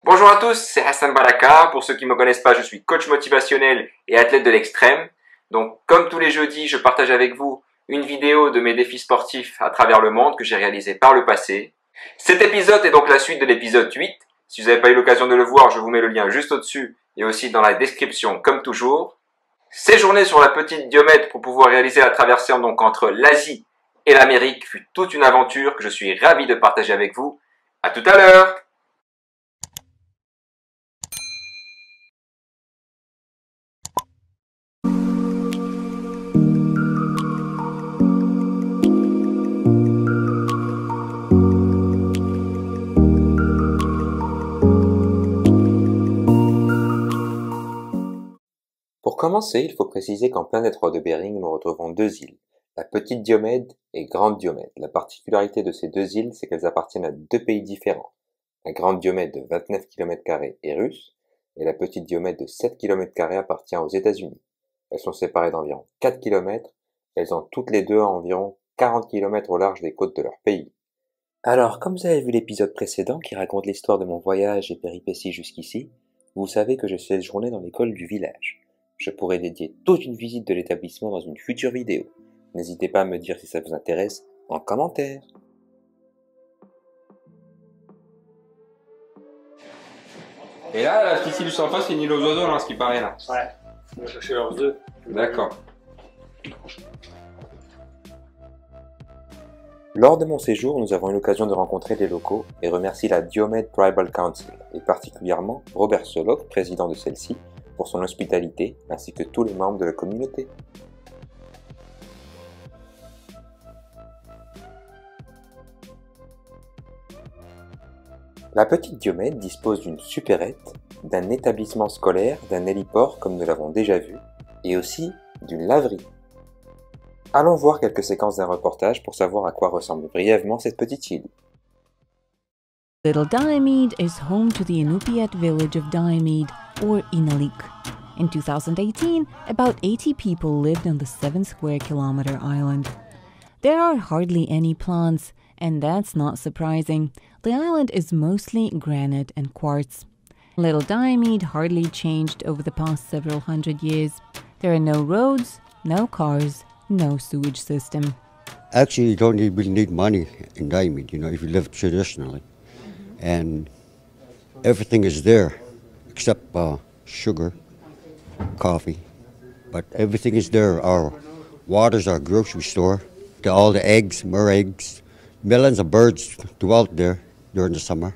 Bonjour à tous, c'est Hassan Baraka. Pour ceux qui ne me connaissent pas, je suis coach motivationnel et athlète de l'extrême. Donc, comme tous les jeudis, je partage avec vous une vidéo de mes défis sportifs à travers le monde que j'ai réalisé par le passé. Cet épisode est donc la suite de l'épisode 8. Si vous n'avez pas eu l'occasion de le voir, je vous mets le lien juste au-dessus et aussi dans la description comme toujours. Séjourner sur la petite Diomède pour pouvoir réaliser la traversée donc entre l'Asie et l'Amérique fut toute une aventure que je suis ravi de partager avec vous. À tout à l'heure! Pour commencer, il faut préciser qu'en plein détroit de Bering, nous retrouvons deux îles, la petite Diomède et Grande Diomède. La particularité de ces deux îles, c'est qu'elles appartiennent à deux pays différents. La Grande Diomède de 29 km² est russe, et la petite Diomède de 7 km² appartient aux États-Unis. Elles sont séparées d'environ 4 km, elles ont toutes les deux environ 40 km au large des côtes de leur pays. Alors, comme vous avez vu l'épisode précédent qui raconte l'histoire de mon voyage et péripéties jusqu'ici, vous savez que je séjournais dans l'école du village. Je pourrais dédier toute une visite de l'établissement dans une future vidéo. N'hésitez pas à me dire si ça vous intéresse en commentaire. Et là, la petite île sans face, c'est une île aux oiseaux, là, ce qui paraît là. Ouais, on va chercher leurs œufs. D'accord. Lors de mon séjour, nous avons eu l'occasion de rencontrer les locaux et remercie la Diomède Tribal Council, et particulièrement Robert Solok, président de celle-ci, pour son hospitalité, ainsi que tous les membres de la communauté. La petite Diomède dispose d'une supérette, d'un établissement scolaire, d'un héliport comme nous l'avons déjà vu, et aussi d'une laverie. Allons voir quelques séquences d'un reportage pour savoir à quoi ressemble brièvement cette petite île. Little Diomede is home to the Inupiat village of Diomede, or Inalik. In 2018, about 80 people lived on the 7-square-kilometer island. There are hardly any plants, and that's not surprising. The island is mostly granite and quartz. Little Diomede hardly changed over the past several hundred years. There are no roads, no cars, no sewage system. Actually, you don't really need money in Diomede, if you live traditionally. And everything is there, except sugar, coffee. But everything is there. Our water's our grocery store. All the eggs, more eggs. Millions of birds dwelt there during the summer.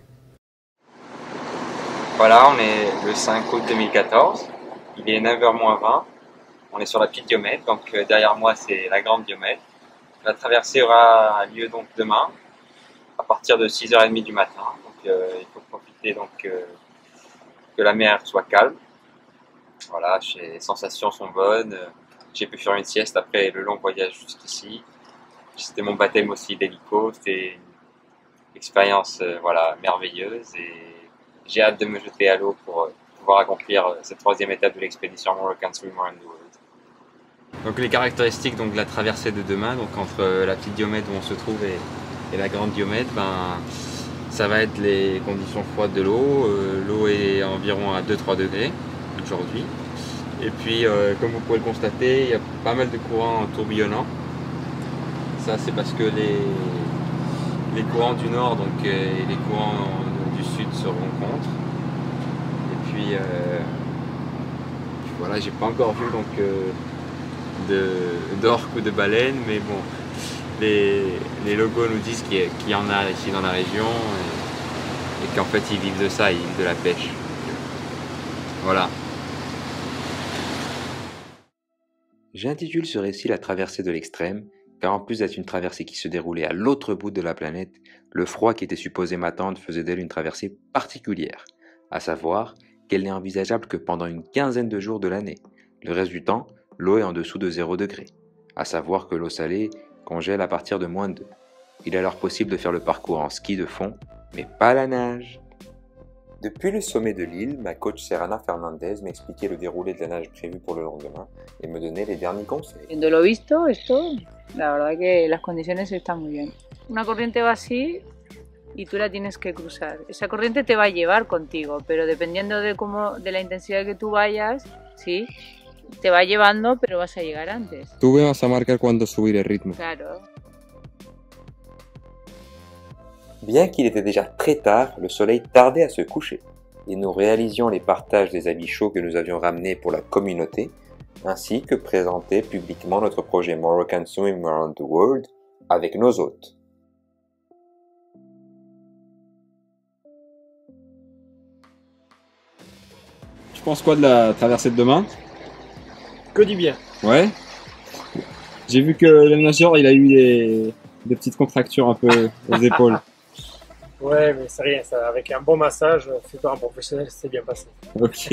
Voilà, on est le 5 août 2014. Il est 9h moins 20. On est sur la petite Diomède, donc derrière moi c'est la Grande Diomède. La traversée aura lieu donc demain, à partir de 6h30 du matin. Donc il faut profiter donc que la mer soit calme. Voilà, les sensations sont bonnes. J'ai pu faire une sieste après le long voyage jusqu'ici. C'était mon baptême aussi d'hélico. C'était une expérience merveilleuse et j'ai hâte de me jeter à l'eau pour pouvoir accomplir cette troisième étape de l'expédition Moroccan Swim Around the World. Donc les caractéristiques de la traversée de demain, donc entre la petite Diomède où on se trouve et la Grande Diomède, ça va être les conditions froides de l'eau. L'eau est environ à 2-3 degrés aujourd'hui. Et puis, comme vous pouvez le constater, il y a pas mal de courants tourbillonnants. Ça, c'est parce que les courants du nord et les courants du sud se rencontrent. Et puis voilà, j'ai pas encore vu d'orques ou de baleines, mais bon. Les locaux nous disent qu'il y en a ici dans la région et qu'en fait ils vivent de ça, ils vivent de la pêche. Voilà. J'intitule ce récit La traversée de l'extrême, car en plus d'être une traversée qui se déroulait à l'autre bout de la planète, le froid qui était supposé m'attendre faisait d'elle une traversée particulière, à savoir qu'elle n'est envisageable que pendant une quinzaine de jours de l'année. Le reste du temps, l'eau est en dessous de 0 degré, à savoir que l'eau salée congèle à partir de -2. Il est alors possible de faire le parcours en ski de fond, mais pas la nage. Depuis le sommet de l'île, ma coach Serrana Fernandez m'expliquait le déroulé de la nage prévue pour le lendemain et me donnait les derniers conseils. Viendo lo visto, esto, la verdad que las condiciones están muy bien. Una corriente va así y tú la tienes que cruzar. Esa corriente te va a llevar contigo, pero dependiendo de la intensidad que tú vayas, sí, te va llevando, pero vas a llegar antes. Tú vas a marcar cuándo subir el ritmo. Claro. Bien qu'il était déjà très tard, le soleil tardait à se coucher, et nous réalisions les partages des habits chauds que nous avions ramenés pour la communauté, ainsi que présenter publiquement notre projet Moroccan Swim Around the World avec nos hôtes. Tu penses quoi de la traversée de demain? Que du bien. Ouais. J'ai vu que le nageur, il a eu des petites contractures un peu aux épaules. Ouais, mais c'est rien, ça. Avec un bon massage fait par un professionnel, c'est bien passé. Ok.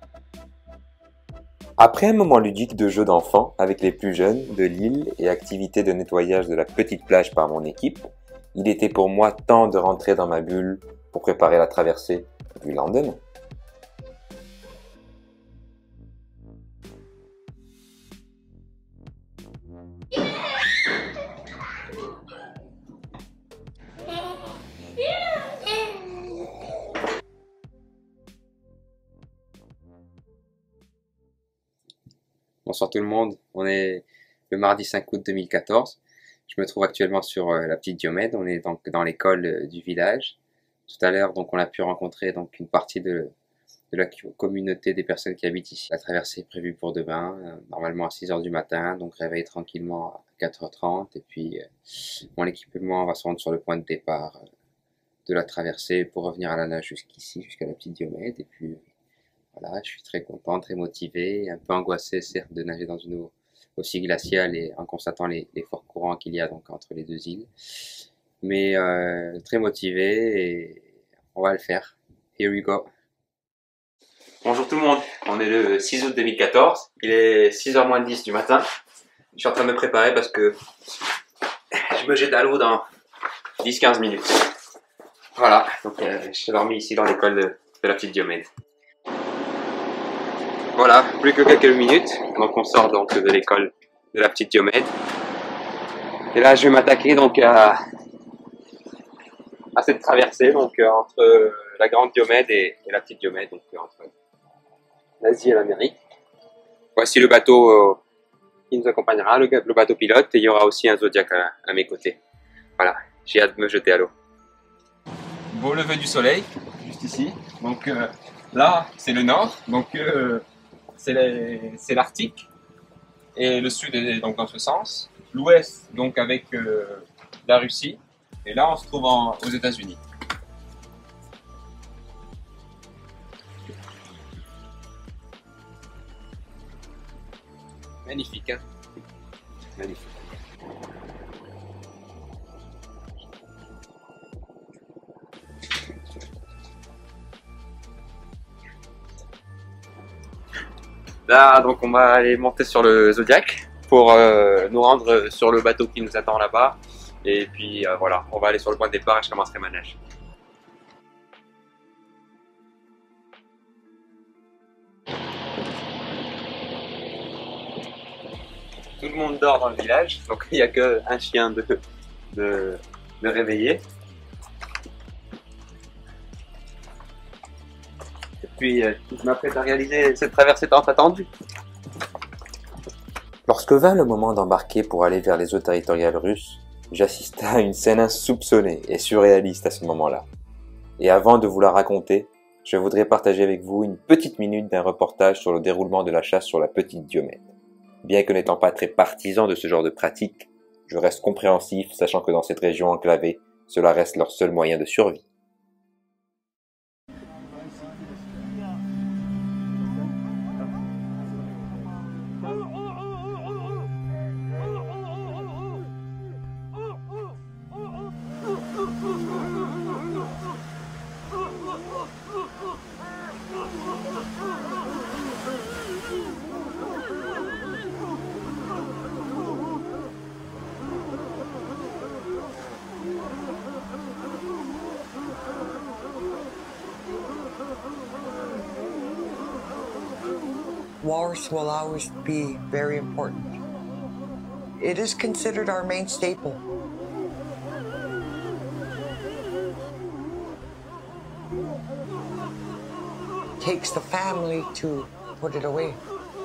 Après un moment ludique de jeu d'enfants avec les plus jeunes de l'île et activité de nettoyage de la petite plage par mon équipe, il était pour moi temps de rentrer dans ma bulle pour préparer la traversée du lendemain. Bonsoir tout le monde, on est le mardi 5 août 2014. Je me trouve actuellement sur la petite Diomède, on est donc dans l'école du village. Tout à l'heure, donc on a pu rencontrer donc une partie de la communauté des personnes qui habitent ici. La traversée est prévue pour demain, normalement à 6 h du matin, donc réveillé tranquillement à 4 h 30. Et puis mon équipement va se rendre sur le point de départ de la traversée pour revenir à la nage jusqu'ici, jusqu'à la petite Diomède. Et puis voilà, je suis très content, très motivé, un peu angoissé certes de nager dans une eau aussi glaciale et en constatant les forts courants qu'il y a donc entre les deux îles. Mais très motivé et on va le faire. Here we go. Bonjour tout le monde, on est le 6 août 2014, il est 6 h moins 10 du matin. Je suis en train de me préparer parce que je me jette à l'eau dans 10-15 minutes. Voilà, donc je suis dormi ici dans l'école de la petite Diomède. Voilà, plus que quelques minutes, donc on sort donc de l'école de la petite Diomède. Et là je vais m'attaquer donc à cette traversée donc entre la grande Diomède et la petite Diomède, donc entre l'Asie et l'Amérique. Voici le bateau qui nous accompagnera, le bateau pilote, et il y aura aussi un Zodiac à mes côtés. Voilà, j'ai hâte de me jeter à l'eau. Beau lever du soleil, juste ici. Donc là, c'est le nord, donc c'est l'Arctique, et le sud est donc dans ce sens. L'ouest, donc avec la Russie, et là on se trouve aux États-Unis. Magnifique, hein? Magnifique. Là, donc on va aller monter sur le Zodiac pour nous rendre sur le bateau qui nous attend là-bas. Et puis voilà, on va aller sur le point de départ et je commencerai ma nage. Tout le monde dort dans le village, donc il n'y a qu'un chien de réveiller. Et puis je m'apprête à réaliser cette traversée tant attendue. Lorsque vint le moment d'embarquer pour aller vers les eaux territoriales russes, j'assistais à une scène insoupçonnée et surréaliste à ce moment-là. Et avant de vous la raconter, je voudrais partager avec vous une petite minute d'un reportage sur le déroulement de la chasse sur la petite Diomède. Bien que n'étant pas très partisan de ce genre de pratique, je reste compréhensif sachant que dans cette région enclavée, cela reste leur seul moyen de survie. Walrus will always be very important. It is considered our main staple. takes the family to put it away.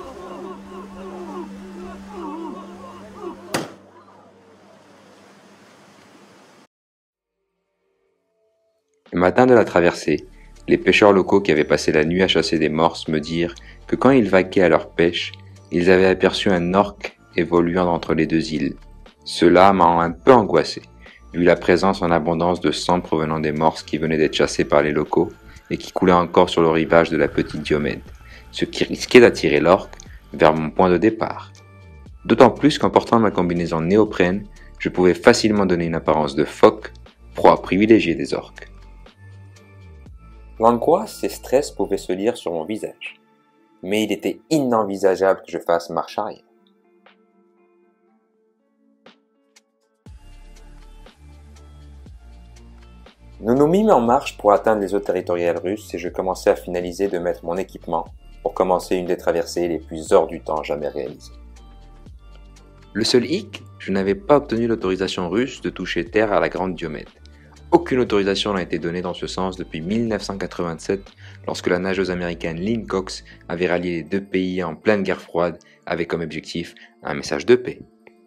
Le matin de la traversée, les pêcheurs locaux qui avaient passé la nuit à chasser des morses me dirent que quand ils vaquaient à leur pêche, ils avaient aperçu un orque évoluant entre les deux îles. Cela m'a un peu angoissé, vu la présence en abondance de sang provenant des morses qui venaient d'être chassés par les locaux et qui coulaient encore sur le rivage de la petite Diomède, ce qui risquait d'attirer l'orque vers mon point de départ. D'autant plus qu'en portant ma combinaison néoprène, je pouvais facilement donner une apparence de phoque, proie privilégiée des orques. L'angoisse et stress pouvaient se lire sur mon visage, mais il était inenvisageable que je fasse marche arrière. Nous nous mîmes en marche pour atteindre les eaux territoriales russes et je commençais à finaliser de mettre mon équipement pour commencer une des traversées les plus hors du temps jamais réalisées. Le seul hic, je n'avais pas obtenu l'autorisation russe de toucher terre à la Grande Diomède. Aucune autorisation n'a été donnée dans ce sens depuis 1987, lorsque la nageuse américaine Lynn Cox avait rallié les deux pays en pleine guerre froide avec comme objectif un message de paix.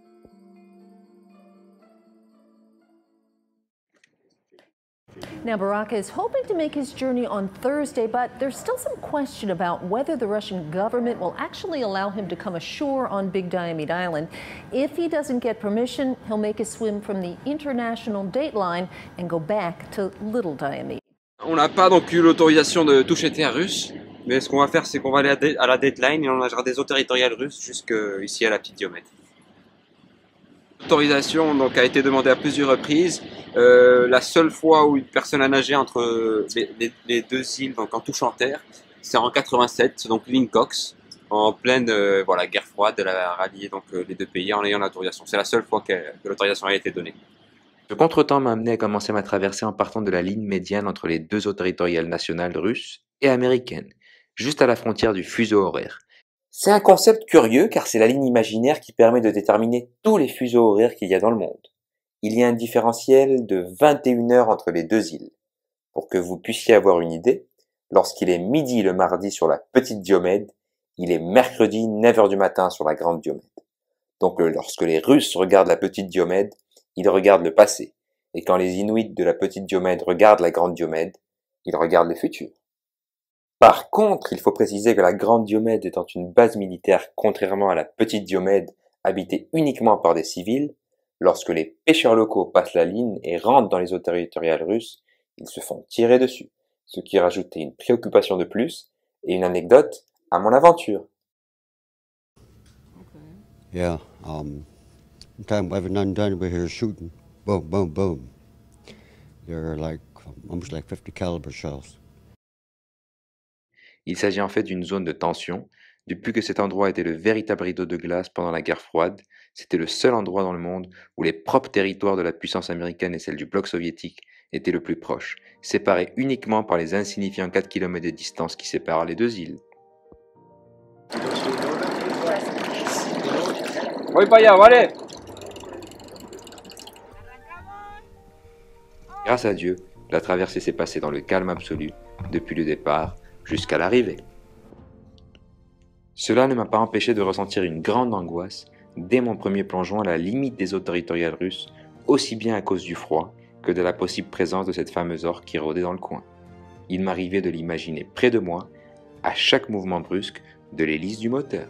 Now, Baraka is hoping to make his journey on Thursday, but there's still some question about whether the Russian government will actually allow him to come ashore on Big Diomede Island. If he doesn't get permission, he'll make a swim from the international date line and go back to Little Diomede. On n'a pas donc eu l'autorisation de toucher terre russe, mais ce qu'on va faire, c'est qu'on va aller à la deadline et on nagera des eaux territoriales russes jusqu'ici à la petite Diomède. L'autorisation donc a été demandée à plusieurs reprises. La seule fois où une personne a nagé entre les deux îles, donc en touchant terre, c'est en 87, donc Lynn Cox, en pleine guerre froide, elle a rallié donc les deux pays en ayant l'autorisation. C'est la seule fois que l'autorisation a été donnée. Ce contretemps m'a amené à commencer ma traversée en partant de la ligne médiane entre les deux eaux territoriales nationales russes et américaines, juste à la frontière du fuseau horaire. C'est un concept curieux car c'est la ligne imaginaire qui permet de déterminer tous les fuseaux horaires qu'il y a dans le monde. Il y a un différentiel de 21 heures entre les deux îles. Pour que vous puissiez avoir une idée, lorsqu'il est midi le mardi sur la petite Diomède, il est mercredi 9 heures du matin sur la grande Diomède. Donc lorsque les Russes regardent la petite Diomède, ils regardent le passé. Et quand les Inuits de la petite Diomède regardent la grande Diomède, ils regardent le futur. Par contre, il faut préciser que la grande Diomède étant une base militaire contrairement à la petite Diomède habitée uniquement par des civils, lorsque les pêcheurs locaux passent la ligne et rentrent dans les eaux territoriales russes, ils se font tirer dessus, ce qui rajoutait une préoccupation de plus et une anecdote à mon aventure. Yeah, one time every now and then we hear shooting, boom, boom, boom. They're like almost like 50 caliber shells. Il s'agit en fait d'une zone de tension. Depuis que cet endroit était le véritable rideau de glace pendant la guerre froide, c'était le seul endroit dans le monde où les propres territoires de la puissance américaine et celle du bloc soviétique étaient le plus proches, séparés uniquement par les insignifiants 4 km de distance qui séparent les deux îles. Oui, Paya, allez! Grâce à Dieu, la traversée s'est passée dans le calme absolu, depuis le départ jusqu'à l'arrivée. Cela ne m'a pas empêché de ressentir une grande angoisse dès mon premier plongeon à la limite des eaux territoriales russes, aussi bien à cause du froid que de la possible présence de cette fameuse orque qui rôdait dans le coin. Il m'arrivait de l'imaginer près de moi, à chaque mouvement brusque de l'hélice du moteur.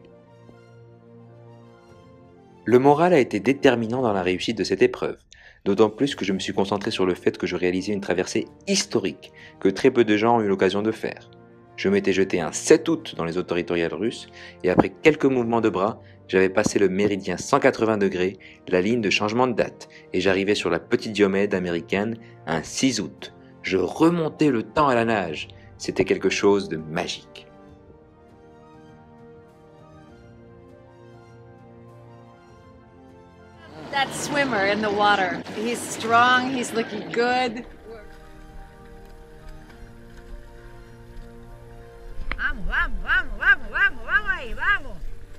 Le moral a été déterminant dans la réussite de cette épreuve, d'autant plus que je me suis concentré sur le fait que je réalisais une traversée historique que très peu de gens ont eu l'occasion de faire. Je m'étais jeté un 7 août dans les eaux territoriales russes et après quelques mouvements de bras, j'avais passé le méridien 180 degrés, la ligne de changement de date, et j'arrivais sur la petite Diomède américaine un 6 août. Je remontais le temps à la nage. C'était quelque chose de magique. That swimmer in the water. He's strong, he's looking good. Vamos, vamos, vamos, vamos, vamos, vamos ahí, vamos.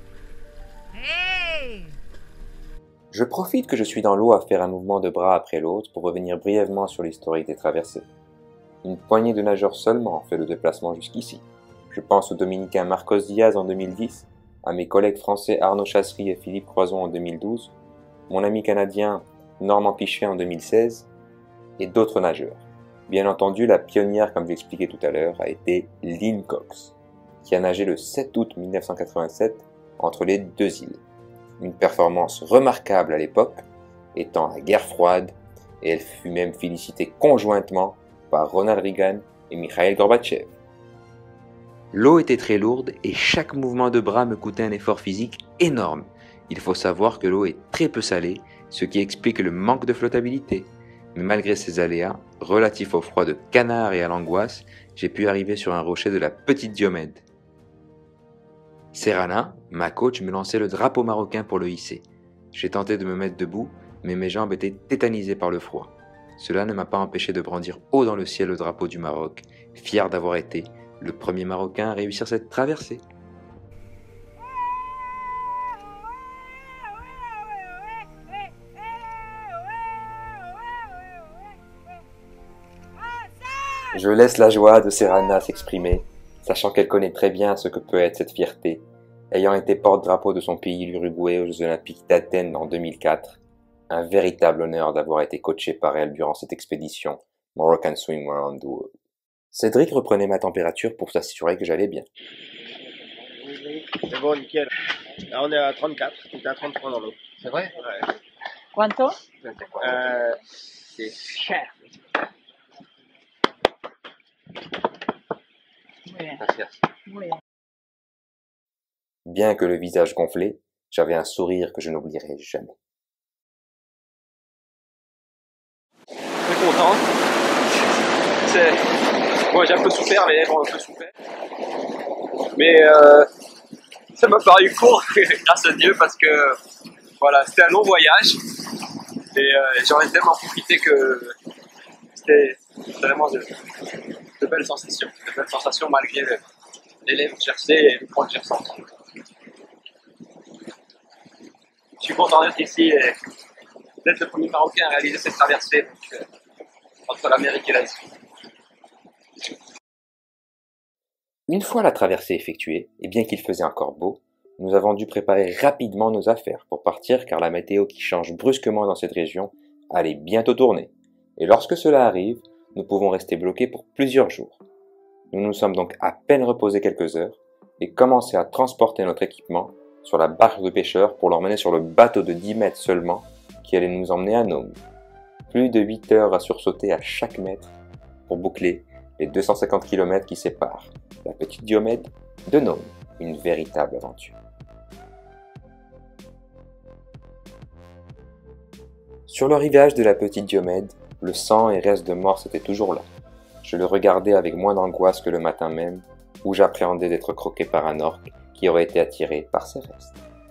Hey! Je profite que je suis dans l'eau à faire un mouvement de bras après l'autre pour revenir brièvement sur l'historique des traversées. Une poignée de nageurs seulement ont fait le déplacement jusqu'ici. Je pense au Dominicain Marcos Diaz en 2010, à mes collègues français Arnaud Chassery et Philippe Croison en 2012, mon ami canadien Normand Pichet en 2016, et d'autres nageurs. Bien entendu, la pionnière, comme j'expliquais tout à l'heure, a été Lynn Cox, qui a nagé le 7 août 1987 entre les deux îles. Une performance remarquable à l'époque, étant la guerre froide, et elle fut même félicitée conjointement par Ronald Reagan et Mikhail Gorbatchev. L'eau était très lourde et chaque mouvement de bras me coûtait un effort physique énorme. Il faut savoir que l'eau est très peu salée, ce qui explique le manque de flottabilité. Mais malgré ces aléas, relatifs au froid de canard et à l'angoisse, j'ai pu arriver sur un rocher de la petite Diomède. Serrana, ma coach, me lançait le drapeau marocain pour le hisser. J'ai tenté de me mettre debout, mais mes jambes étaient tétanisées par le froid. Cela ne m'a pas empêché de brandir haut dans le ciel le drapeau du Maroc, fier d'avoir été le premier Marocain à réussir cette traversée. Je laisse la joie de Serrana s'exprimer, sachant qu'elle connaît très bien ce que peut être cette fierté, ayant été porte-drapeau de son pays, l'Uruguay, aux Jeux Olympiques d'Athènes en 2004. Un véritable honneur d'avoir été coaché par elle durant cette expédition Moroccan Swim Around the World. Cédric reprenait ma température pour s'assurer que j'allais bien. C'est bon, nickel. Là, on est à 34, on est à 33 dans l'eau. C'est vrai? Ouais. ¿Cuánto? C'est cher. Bien que le visage gonflé, j'avais un sourire que je n'oublierai jamais. Très content. Moi j'ai un peu souffert, les lèvres ont un peu souffert. Mais ça m'a paru court grâce à Dieu parce que voilà, c'était un long voyage et j'en ai tellement profité que c'était vraiment de belles sensations malgré les lèvres gercées et le froid que j'ai ressenti. Je suis content d'être ici et d'être le premier Marocain à réaliser cette traversée donc, entre l'Amérique et l'Asie. Une fois la traversée effectuée, et bien qu'il faisait encore beau, nous avons dû préparer rapidement nos affaires pour partir car la météo qui change brusquement dans cette région allait bientôt tourner. Et lorsque cela arrive, nous pouvons rester bloqués pour plusieurs jours. Nous nous sommes donc à peine reposés quelques heures et commencé à transporter notre équipement sur la barque de pêcheurs pour l'emmener sur le bateau de 10 mètres seulement qui allait nous emmener à Nome. Plus de 8 heures à sursauter à chaque mètre pour boucler les 250 km qui séparent la petite Diomède de Nome. Une véritable aventure. Sur le rivage de la petite Diomède, le sang et restes de morse étaient toujours là. Je le regardais avec moins d'angoisse que le matin même, où j'appréhendais d'être croqué par un orque qui aurait été attiré par ses restes.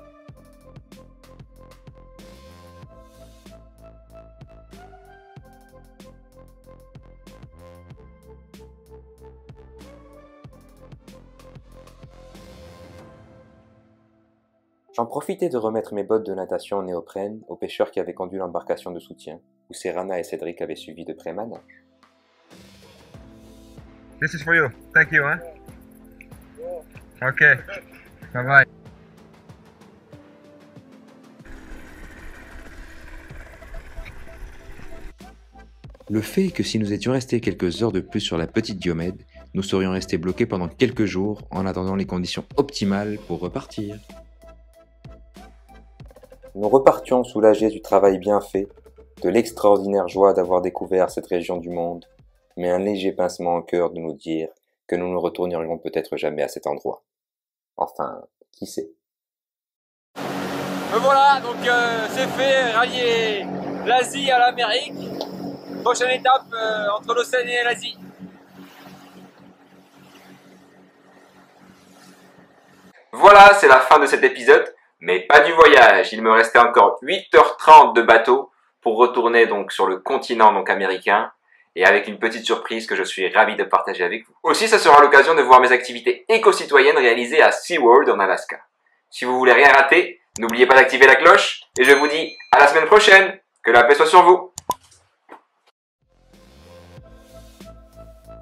J'en profitais de remettre mes bottes de natation en néoprène aux pêcheurs qui avaient conduit l'embarcation de soutien, où Serrana et Cédric avaient suivi de près ma nage. This is for you. Thank you, hein? Okay. Bye bye. Le fait est que si nous étions restés quelques heures de plus sur la petite Diomède, nous serions restés bloqués pendant quelques jours en attendant les conditions optimales pour repartir. Nous repartions soulagés du travail bien fait, de l'extraordinaire joie d'avoir découvert cette région du monde, mais un léger pincement au cœur de nous dire que nous ne retournerions peut-être jamais à cet endroit. Enfin, qui sait? Voilà, donc c'est fait, rallier l'Asie à l'Amérique. Prochaine étape entre l'Océanie et l'Asie. Voilà, c'est la fin de cet épisode, mais pas du voyage. Il me restait encore 8h30 de bateau pour retourner donc sur le continent donc américain, et avec une petite surprise que je suis ravi de partager avec vous. Aussi, ça sera l'occasion de voir mes activités éco-citoyennes réalisées à SeaWorld en Alaska. Si vous voulez rien rater, n'oubliez pas d'activer la cloche, et je vous dis à la semaine prochaine. Que la paix soit sur vous.